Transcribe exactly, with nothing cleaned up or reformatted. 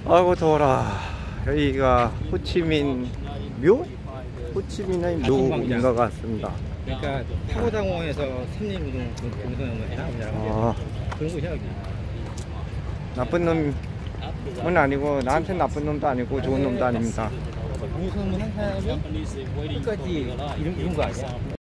아이고 더워라. 여기가 호치민 묘? 호치민의 묘인 것 같습니다. 그러니까 타고당원에서 삼림운동 공성을 해나 아, 그런 곳이야 여기. 나쁜 놈은 아니고 나한테 나쁜 놈도 아니고 좋은 놈도 아닙니다. 공성을 한 사람이 끝까지 이런, 이런 거 아니야?